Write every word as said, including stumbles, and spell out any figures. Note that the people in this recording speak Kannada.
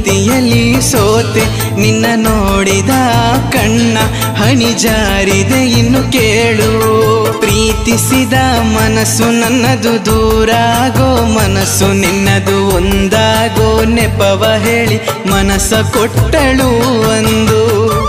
ಪ್ರೀತಿಯಲ್ಲಿ ಸೋತೆ ನಿನ್ನ ನೋಡಿದ ಕಣ್ಣ ಹನಿ ಜಾರಿದೆ ಇನ್ನು ಕೇಳು. ಪ್ರೀತಿಸಿದ ಮನಸ್ಸು ನನ್ನದು ದೂರಾಗೋ ಮನಸ್ಸು ನಿನ್ನದು ಒಂದಾಗೋ ನೆಪವ ಹೇಳಿ ಮನಸ್ಸ ಕೊಟ್ಟಳು ಒಂದು.